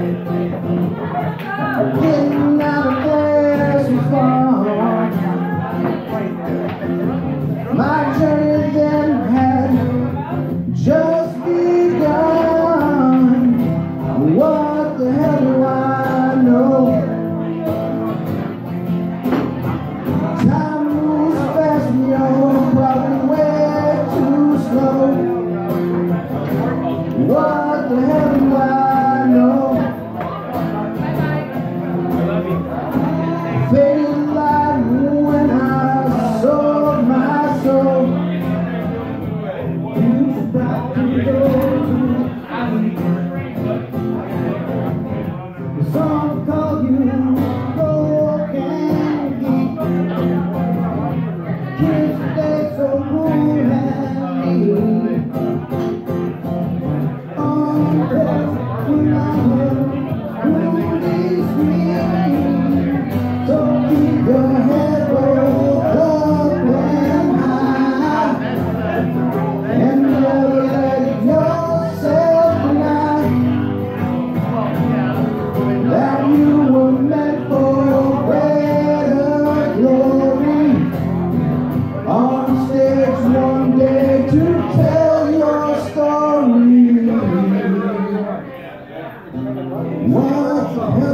Getting out of there so far. My journey then had just begun. What the hell do I know? Time moves fast, you're probably way too slow. What the hell do I know? Faded light when I sold my soul. You've got to go. The song called you broken geek. Kids stay so cool and neat. On the when I heard who needs me. So keep your head rolled up and high, and never let yourself deny that you were meant for better glory. On stage one day to tell your story. What the hell?